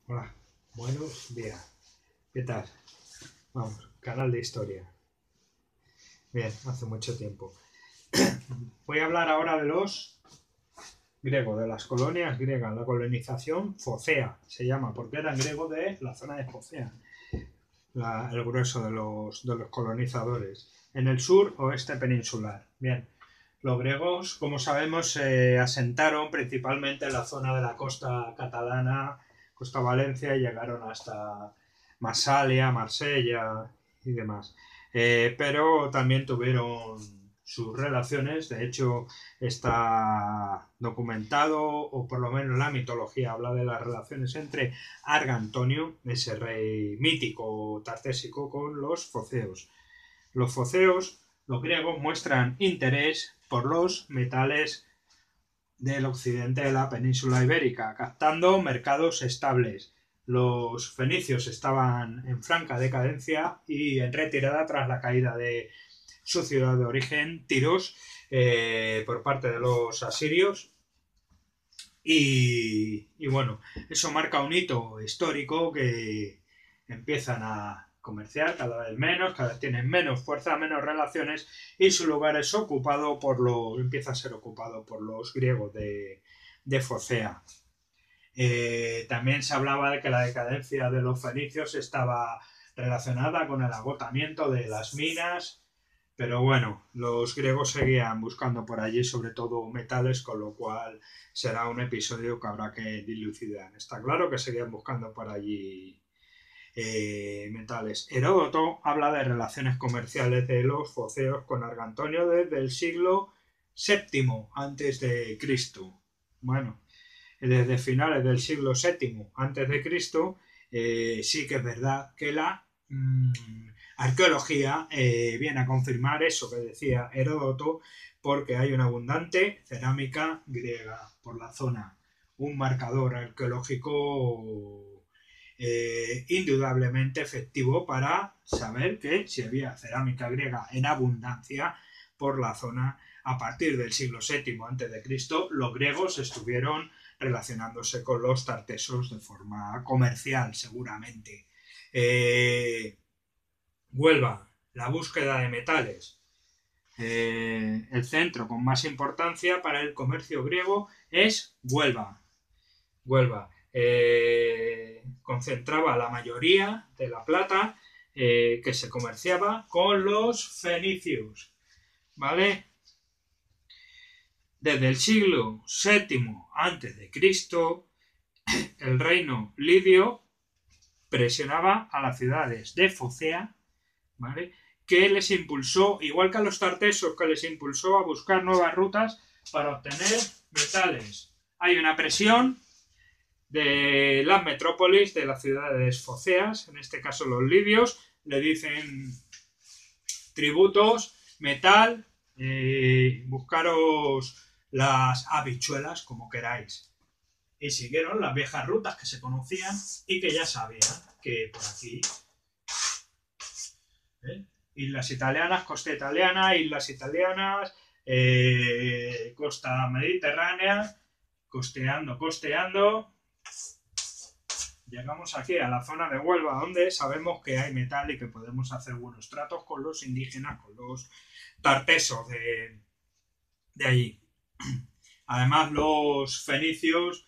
Hola, buenos días. ¿Qué tal? Vamos, canal de historia. Bien, hace mucho tiempo. Voy a hablar ahora de los griegos, de las colonias griegas. La colonización focea se llama, porque eran griegos de la zona de Focea, el grueso de los colonizadores. En el sur oeste peninsular. Bien, los griegos, como sabemos, se asentaron principalmente en la zona de la costa catalana, costa Valencia, y llegaron hasta Massalia, Marsella y demás. Pero también tuvieron sus relaciones, de hecho está documentado, o por lo menos la mitología habla de las relaciones entre Argantonio, ese rey mítico tartésico, con los foceos. Los foceos, los griegos, muestran interés por los metales del occidente de la península ibérica, captando mercados estables. Los fenicios estaban en franca decadencia y en retirada tras la caída de su ciudad de origen, Tiros, por parte de los asirios. Y bueno, eso marca un hito histórico que empiezan a comerciar cada vez menos, cada vez tienen menos fuerza, menos relaciones, y su lugar es ocupado empieza a ser ocupado por los griegos de Focea. También se hablaba de que la decadencia de los fenicios estaba relacionada con el agotamiento de las minas, pero bueno, los griegos seguían buscando por allí sobre todo metales, con lo cual será un episodio que habrá que dilucidar. Está claro que seguían buscando por allí metales. Heródoto habla de relaciones comerciales de los foceos con Argantonio desde el siglo VII antes de Cristo. Bueno, desde finales del siglo VII antes de Cristo, sí que es verdad que la arqueología viene a confirmar eso que decía Heródoto, porque hay una abundante cerámica griega por la zona, un marcador arqueológico indudablemente efectivo para saber que si había cerámica griega en abundancia por la zona. A partir del siglo VII a.C., los griegos estuvieron relacionándose con los tartesos de forma comercial, seguramente. Huelva, la búsqueda de metales. El centro con más importancia para el comercio griego es Huelva. Huelva concentraba la mayoría de la plata que se comerciaba con los fenicios, ¿vale? Desde el siglo VII a.C., el reino lidio presionaba a las ciudades de Focea, ¿vale?, que les impulsó, igual que a los tartesos, que les impulsó a buscar nuevas rutas para obtener metales. Hay una presión de las metrópolis, de las ciudades foceas, en este caso los lidios, le dicen tributos, metal, buscaros las habichuelas, como queráis. Y siguieron las viejas rutas que se conocían y que ya sabían que por aquí, islas italianas, costa italiana, islas italianas, costa mediterránea, costeando, llegamos aquí a la zona de Huelva, donde sabemos que hay metal y que podemos hacer buenos tratos con los indígenas, con los tartesos de allí. Además, los fenicios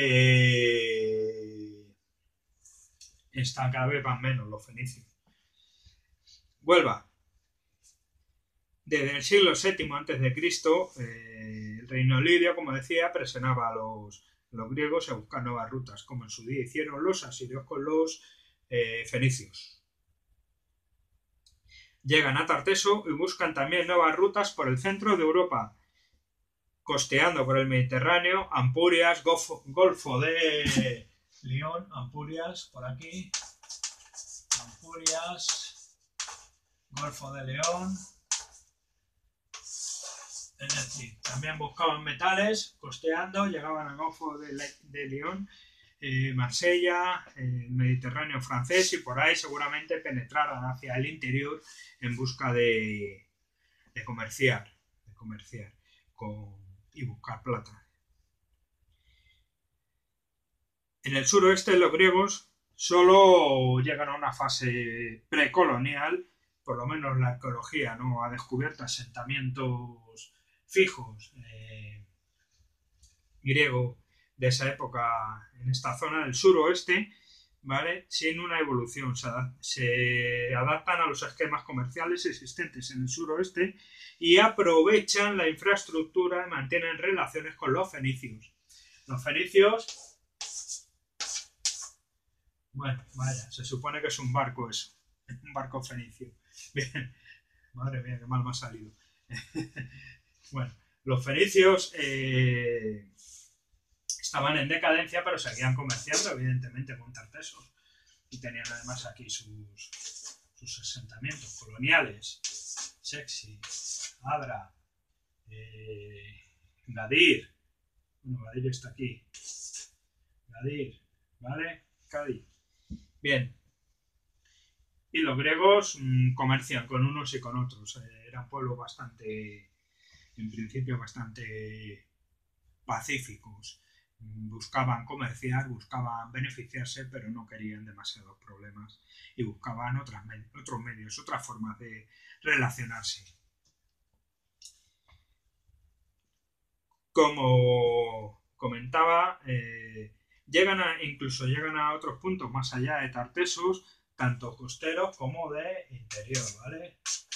están cada vez más menos, los fenicios. Huelva. Desde el siglo VII a.C., el reino lidio, como decía, presionaba a los griegos a buscar nuevas rutas, como en su día hicieron los asirios con los fenicios. Llegan a Tarteso y buscan también nuevas rutas por el centro de Europa, costeando por el Mediterráneo, Ampurias, Golfo de León, Ampurias, por aquí, Ampurias, Golfo de León. Es decir, también buscaban metales, costeando, llegaban al Golfo de León, Marsella, el Mediterráneo francés, y por ahí seguramente penetraran hacia el interior en busca de comerciar y buscar plata. En el suroeste los griegos solo llegan a una fase precolonial, por lo menos la arqueología no ha descubierto asentamientos fijos griegos de esa época en esta zona del suroeste, ¿vale? Sin una evolución. Se adaptan a los esquemas comerciales existentes en el suroeste y aprovechan la infraestructura y mantienen relaciones con los fenicios. Los fenicios, bueno, vaya, se supone que es un barco eso, un barco fenicio. Bien, madre mía, qué mal me ha salido. Bueno, los fenicios estaban en decadencia, pero seguían comerciando, evidentemente, con Tartesos. Y tenían además aquí sus asentamientos coloniales. Sexi, Adra, Gadir. Bueno, Gadir está aquí. Gadir, ¿vale? Cádiz. Bien. Y los griegos comercian con unos y con otros. Eran pueblos bastante, en principio, bastante pacíficos. Buscaban comerciar, buscaban beneficiarse, pero no querían demasiados problemas y buscaban otros medios, otras formas de relacionarse. Como comentaba, incluso llegan a otros puntos más allá de Tartesos, tanto costeros como de interior, ¿vale?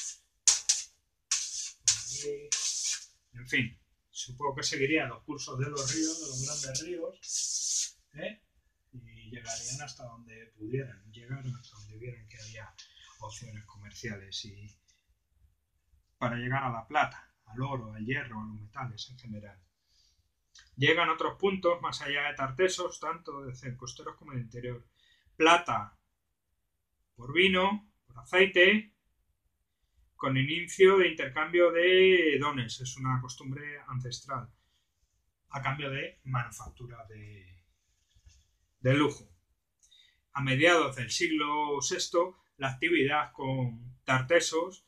En fin, supongo que seguirían los cursos de los ríos, de los grandes ríos, y llegarían hasta donde pudieran, llegaron hasta donde vieran que había opciones comerciales y para llegar a la plata, al oro, al hierro, a los metales en general. Llegan a otros puntos más allá de Tartesos, tanto de costeros como de interior. Plata por vino, por aceite, con inicio de intercambio de dones, es una costumbre ancestral, a cambio de manufactura de lujo. A mediados del siglo VI, la actividad con Tartesos,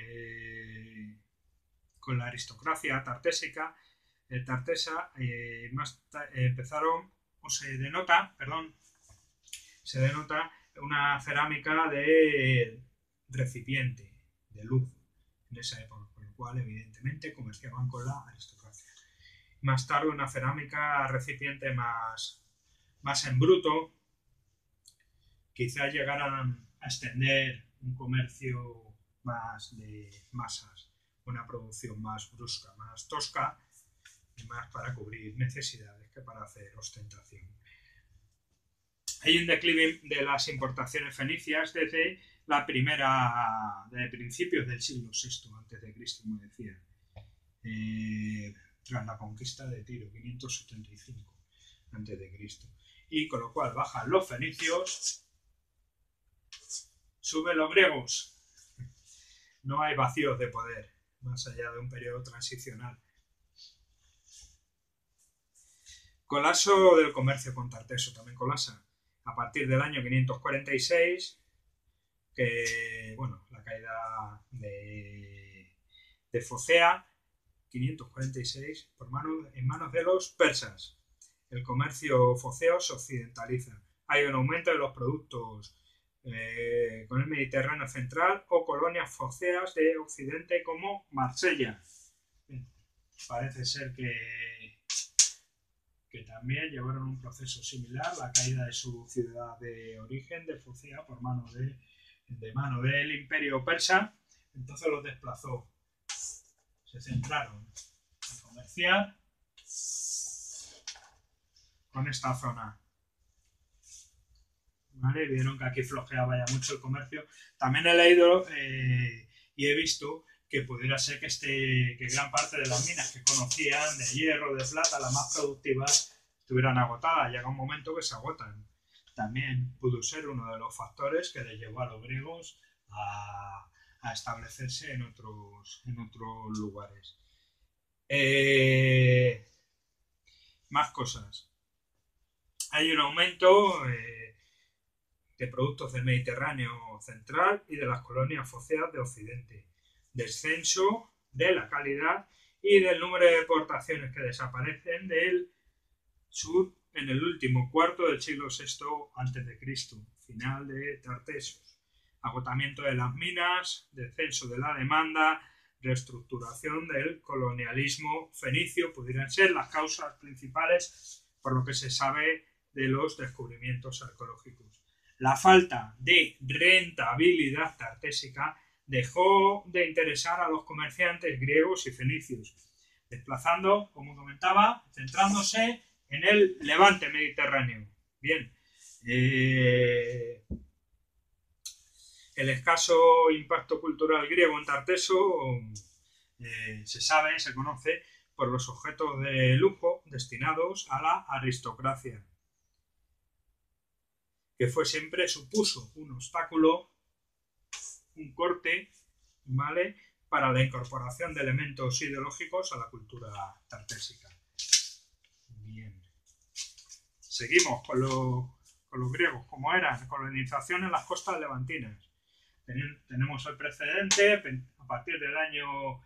con la aristocracia tartesa, empezaron, se denota una cerámica de recipiente, de luz, en esa época, con lo cual evidentemente comerciaban con la aristocracia. Más tarde una cerámica recipiente más en bruto, quizá llegaran a extender un comercio más de masas, una producción más brusca, más tosca y más para cubrir necesidades que para hacer ostentación. Hay un declive de las importaciones fenicias desde de principios del siglo VI a.C., como decía, tras la conquista de Tiro, 575 a.C. Y con lo cual bajan los fenicios, suben los griegos. No hay vacíos de poder, más allá de un periodo transicional. Colapso del comercio con Tarteso, también colapsa a partir del año 546, que, bueno, la caída de Focea, 546, en manos de los persas. El comercio foceo se occidentaliza. Hay un aumento de los productos con el Mediterráneo central o colonias foceas de Occidente como Marsella. Parece ser que también llevaron un proceso similar, la caída de su ciudad de origen, de Focea, por mano del imperio persa. Entonces los desplazó. Se centraron en comerciar con esta zona. ¿Vale? Vieron que aquí flojeaba ya mucho el comercio. También he leído y he visto que pudiera ser que gran parte de las minas que conocían, de hierro, de plata, las más productivas, estuvieran agotadas. Llega un momento que se agotan. También pudo ser uno de los factores que les llevó a los griegos a establecerse en otros lugares. Más cosas. Hay un aumento de productos del Mediterráneo central y de las colonias foceas de Occidente. Descenso de la calidad y del número de exportaciones que desaparecen del sur en el último cuarto del siglo VI a.C., final de Tartessos. Agotamiento de las minas, descenso de la demanda, reestructuración del colonialismo fenicio pudieran ser las causas principales por lo que se sabe de los descubrimientos arqueológicos. La falta de rentabilidad tartésica dejó de interesar a los comerciantes griegos y fenicios, desplazando, como comentaba, centrándose en el levante mediterráneo. Bien, el escaso impacto cultural griego en Tarteso se conoce por los objetos de lujo destinados a la aristocracia, que supuso un obstáculo, un corte, ¿vale?, para la incorporación de elementos ideológicos a la cultura tartésica. Bien. Seguimos con los griegos, como eran colonización en las costas levantinas. Tenemos el precedente, a partir del año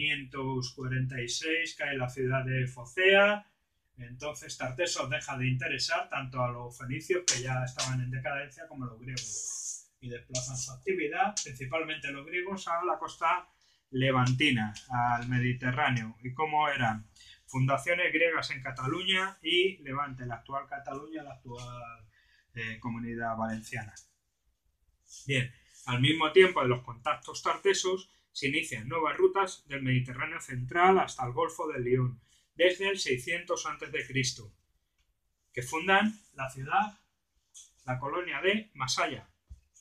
546 cae la ciudad de Focea, entonces Tartesos deja de interesar tanto a los fenicios, que ya estaban en decadencia, como a los griegos, y desplazan su actividad, principalmente los griegos, a la costa levantina, al Mediterráneo. ¿Y cómo eran? Fundaciones griegas en Cataluña y Levante, la actual Cataluña, la actual Comunidad Valenciana. Bien, al mismo tiempo de los contactos tartesos se inician nuevas rutas del Mediterráneo central hasta el Golfo del Lión, desde el 600 a.C., que fundan la ciudad, la colonia de Massalia,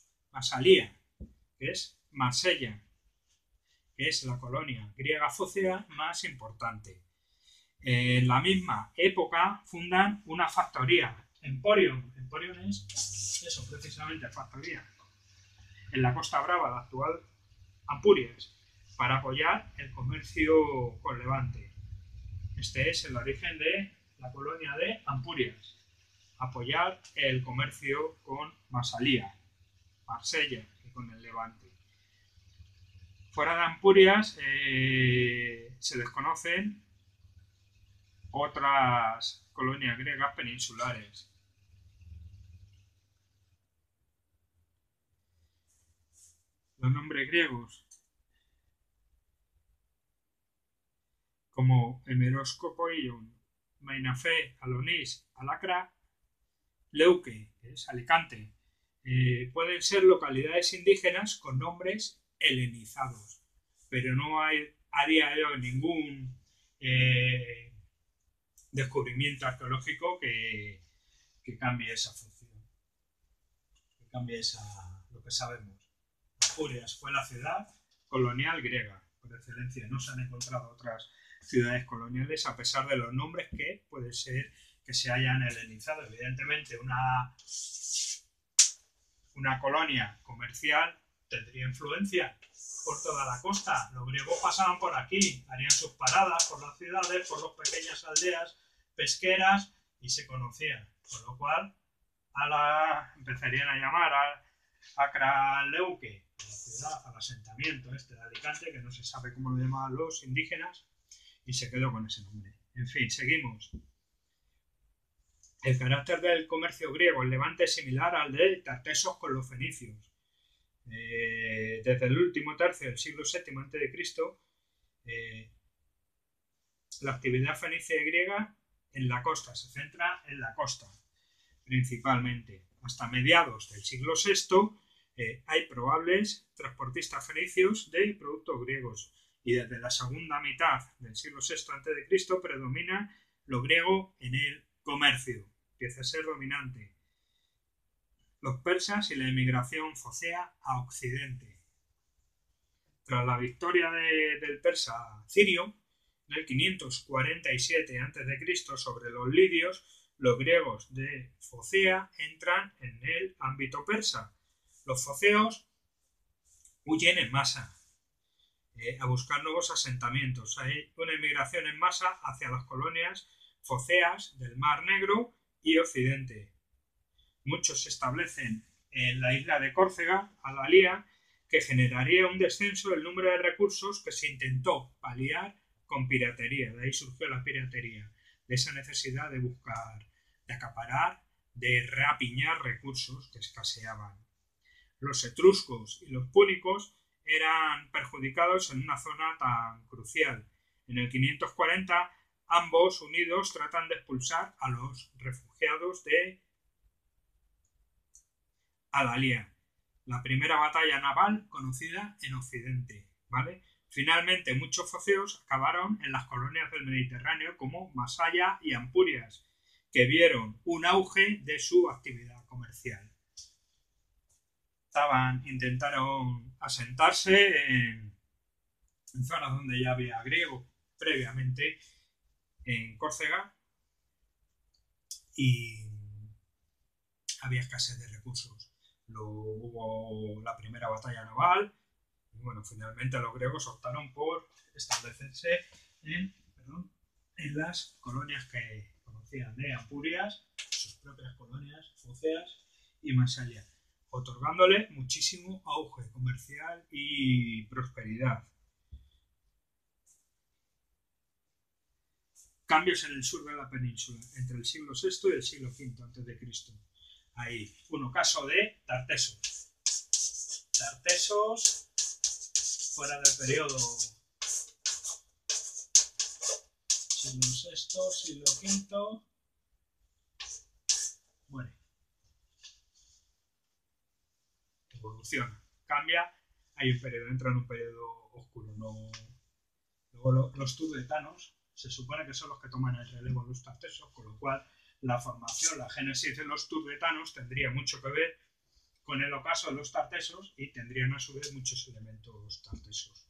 que es Marsella, que es la colonia griega focea más importante. En la misma época fundan una factoría, Emporion. Emporion es eso, precisamente, factoría, en la Costa Brava, la actual Ampurias, para apoyar el comercio con Levante. Este es el origen de la colonia de Ampurias, apoyar el comercio con Massalia, Marsella y con el Levante. Fuera de Ampurias se desconocen otras colonias griegas peninsulares. Los nombres griegos, como Hemeroscopoion, Mainafé, Alonis, Alacra, Leuque, que es Alicante, pueden ser localidades indígenas con nombres helenizados, pero no hay a día de hoy ningún descubrimiento arqueológico que cambie esa función, que cambie lo que sabemos. Ampurias fue la ciudad colonial griega por excelencia. No se han encontrado otras ciudades coloniales a pesar de los nombres que puede ser que se hayan helenizado. Evidentemente una colonia comercial tendría influencia por toda la costa. Los griegos pasaban por aquí, harían sus paradas por las ciudades, por las pequeñas aldeas pesqueras y se conocían, con lo cual empezarían a llamar a Acraleuque, a la ciudad, al asentamiento de Alicante, que no se sabe cómo lo llamaban los indígenas, y se quedó con ese nombre. En fin, seguimos. El carácter del comercio griego en Levante es similar al de Tartesos con los fenicios. Desde el último tercio del siglo VII a.C., la actividad fenicia y griega en la costa se centra en la costa, principalmente. Hasta mediados del siglo VI hay probables transportistas fenicios de productos griegos, y desde la segunda mitad del siglo VI a.C. predomina lo griego en el comercio, empieza a ser dominante. Los persas y la emigración focea a Occidente. Tras la victoria del persa Cirio, en el 547 a.C. sobre los lidios, los griegos de Focea entran en el ámbito persa. Los foceos huyen en masa a buscar nuevos asentamientos. Hay una emigración en masa hacia las colonias foceas del Mar Negro y Occidente. Muchos se establecen en la isla de Córcega, Alalía, que generaría un descenso del número de recursos que se intentó paliar con piratería. De ahí surgió la piratería, de esa necesidad de buscar de acaparar, de reapiñar recursos que escaseaban. Los etruscos y los púnicos eran perjudicados en una zona tan crucial. En el 540, ambos unidos tratan de expulsar a los refugiados de Adalia, la primera batalla naval conocida en Occidente, ¿vale? Finalmente, muchos foceos acabaron en las colonias del Mediterráneo como Masaya y Ampurias, que vieron un auge de su actividad comercial. Intentaron asentarse en zonas donde ya había griegos previamente, en Córcega, y había escasez de recursos. Hubo la primera batalla naval y bueno, finalmente los griegos optaron por establecerse en las colonias que conocían de Ampurias, sus propias colonias, Focéas y Masaya, otorgándole muchísimo auge comercial y prosperidad. Cambios en el sur de la península entre el siglo VI y el siglo V a.C. Hay un ocaso de Tartesos. Tartesos fuera del periodo siglo VI, siglo V, muere. Evoluciona, cambia, hay un periodo, entra en un periodo oscuro. Luego los turdetanos se supone que son los que toman el relevo de los tartesos, con lo cual la formación, la génesis de los turdetanos tendría mucho que ver con el ocaso de los tartesos y tendrían a su vez muchos elementos tartesos.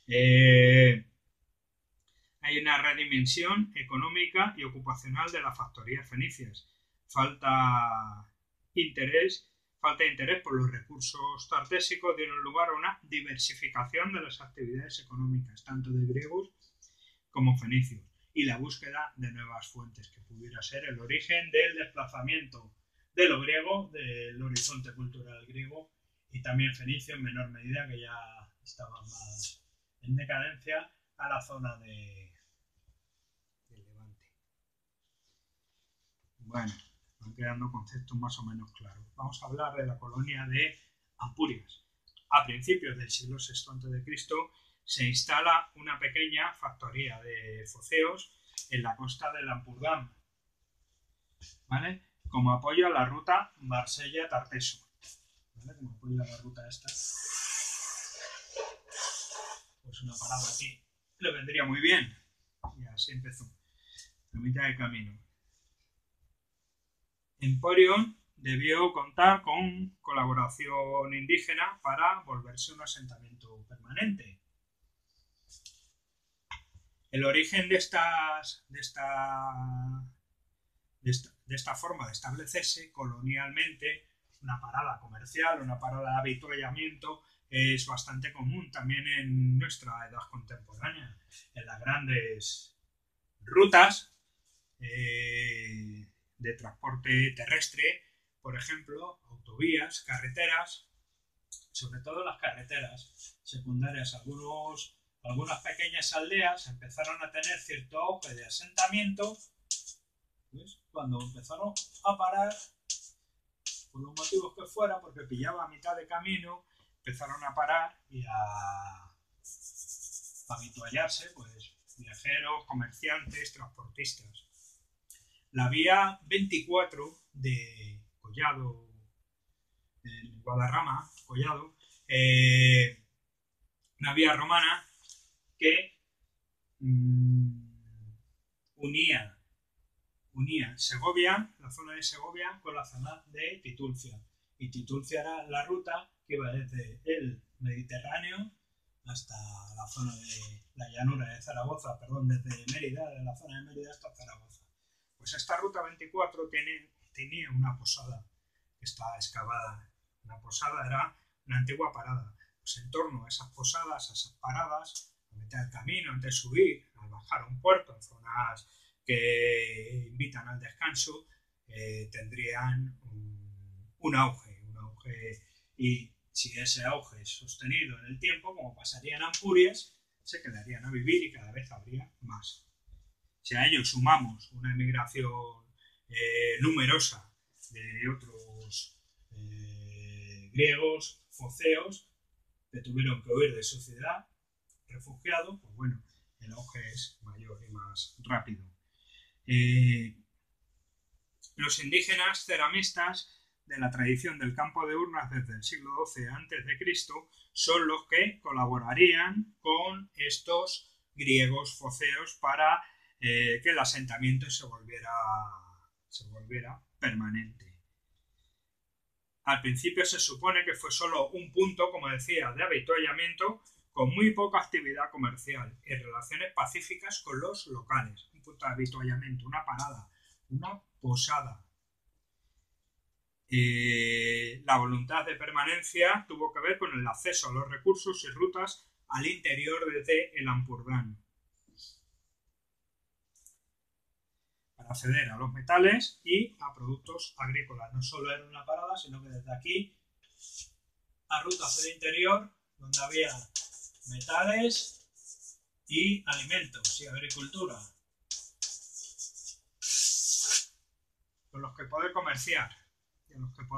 Hay una redimensión económica y ocupacional de las factorías fenicias. Falta interés por los recursos tartésicos dieron lugar a una diversificación de las actividades económicas, tanto de griegos como fenicios, y la búsqueda de nuevas fuentes, que pudiera ser el origen del desplazamiento de lo griego, del horizonte cultural griego, y también fenicio en menor medida, que ya estaba más en decadencia, a la zona del Levante. Bueno, van quedando conceptos más o menos claros. Vamos a hablar de la colonia de Ampurias. A principios del siglo VI a.C. se instala una pequeña factoría de foceos en la costa del Ampurdán, ¿vale? Como apoyo a la ruta Marsella-Tarteso, ¿vale? Como apoyo a la ruta esta, pues una parada aquí le vendría muy bien. Y así empezó, a mitad de camino. Emporion debió contar con colaboración indígena para volverse un asentamiento permanente. El origen de esta forma de establecerse colonialmente, una parada comercial, una parada de avituallamiento, es bastante común también en nuestra edad contemporánea, en las grandes rutas de transporte terrestre, por ejemplo, autovías, carreteras, sobre todo las carreteras secundarias. Algunas pequeñas aldeas empezaron a tener cierto auge de asentamiento, ¿ves? Cuando empezaron a parar, por los motivos que fuera, porque pillaba a mitad de camino, empezaron a parar y a habituallarse, pues, viajeros, comerciantes, transportistas. La vía 24 de Collado, en Guadarrama, Collado, una vía romana que unía Segovia, la zona de Segovia, con la zona de Titulcia. Y Titulcia era la ruta que iba desde el Mediterráneo hasta la zona de la llanura de Zaragoza, desde Mérida, de la zona de Mérida hasta Zaragoza. Pues esta ruta 24 tenía una posada que está excavada. Una posada era una antigua parada. Pues en torno a esas posadas, a esas paradas, a mitad del camino, antes de subir, al bajar a un puerto, en zonas que invitan al descanso, tendrían un auge, y si ese auge es sostenido en el tiempo, como pasaría en Ampurias, se quedarían a vivir y cada vez habría más. Si a ello sumamos una emigración numerosa de otros griegos, foceos, que tuvieron que huir de su ciudad, refugiados, pues bueno, el auge es mayor y más rápido. Los indígenas ceramistas de la tradición del campo de urnas desde el siglo XII a.C. son los que colaborarían con estos griegos foceos para que el asentamiento se volviera permanente. Al principio se supone que fue solo un punto, como decía, de avituallamiento con muy poca actividad comercial y relaciones pacíficas con los locales. Un punto de avituallamiento, una parada, una posada. La voluntad de permanencia tuvo que ver con el acceso a los recursos y rutas al interior desde el Ampurdán. Para acceder a los metales y a productos agrícolas. No solo era una parada, sino que desde aquí a rutas del interior donde había metales y alimentos y agricultura, con los que poder comerciar y a los que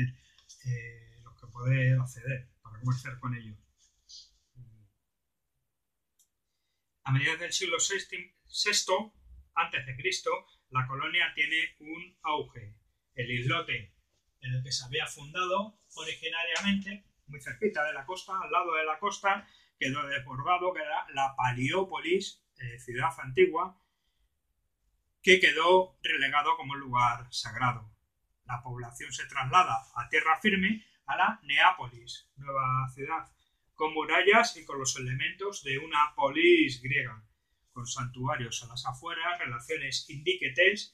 poder acceder para comerciar con ellos. A mediados del siglo VI a.C., la colonia tiene un auge. El islote en el que se había fundado originariamente, muy cerquita de la costa, al lado de la costa, quedó desbordado, que era la Paliópolis, ciudad antigua, que quedó relegado como un lugar sagrado. La población se traslada a tierra firme a la Neápolis, nueva ciudad, con murallas y con los elementos de una polis griega, con santuarios a las afueras, relaciones indígetes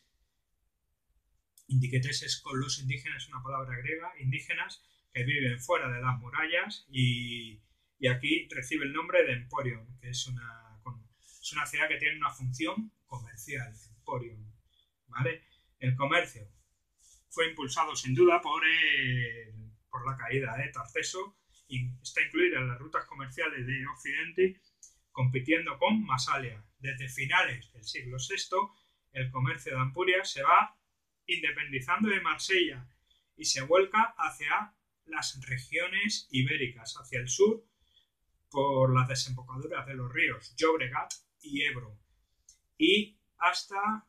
es con los indígenas, una palabra griega, indígenas, que viven fuera de las murallas y aquí recibe el nombre de Emporion, que es una ciudad que tiene una función comercial, Emporion, ¿vale? El comercio fue impulsado sin duda por la caída de Tarteso y está incluida en las rutas comerciales de Occidente, compitiendo con Masalia. Desde finales del siglo VI, el comercio de Ampuria se va independizando de Marsella y se vuelca hacia las regiones ibéricas, hacia el sur, por las desembocaduras de los ríos Llobregat y Ebro, y hasta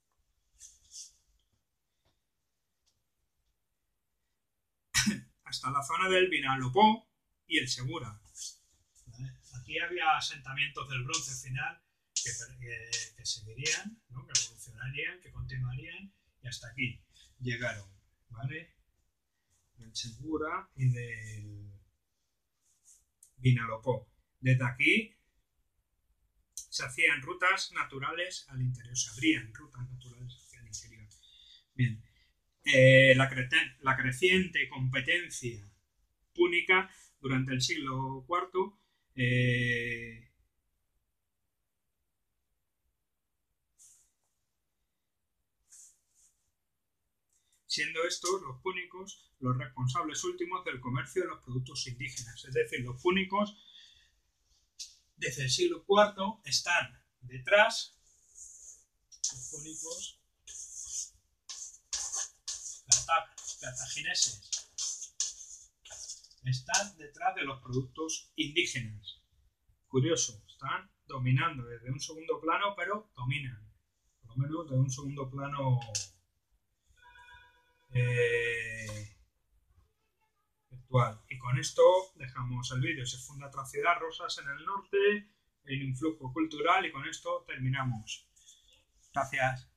la zona del Vinalopó y el Segura. ¿Vale? Aquí había asentamientos del bronce final que seguirían, ¿no? Que evolucionarían, que continuarían, y hasta aquí llegaron, ¿vale? Del Segura y del Vinalopó. Desde aquí se hacían rutas naturales al interior, se abrían rutas naturales hacia el interior. Bien. La creciente competencia púnica durante el siglo IV siendo estos los púnicos los responsables últimos del comercio de los productos indígenas. Es decir, los púnicos desde el siglo IV están detrás, los púnicos cartagineses están detrás de los productos indígenas. Curioso, están dominando desde un segundo plano, pero dominan, por lo menos desde un segundo plano virtual. Y con esto dejamos el vídeo. Se funda otra ciudad, Rosas, en el norte, hay un influjo cultural y con esto terminamos. Gracias.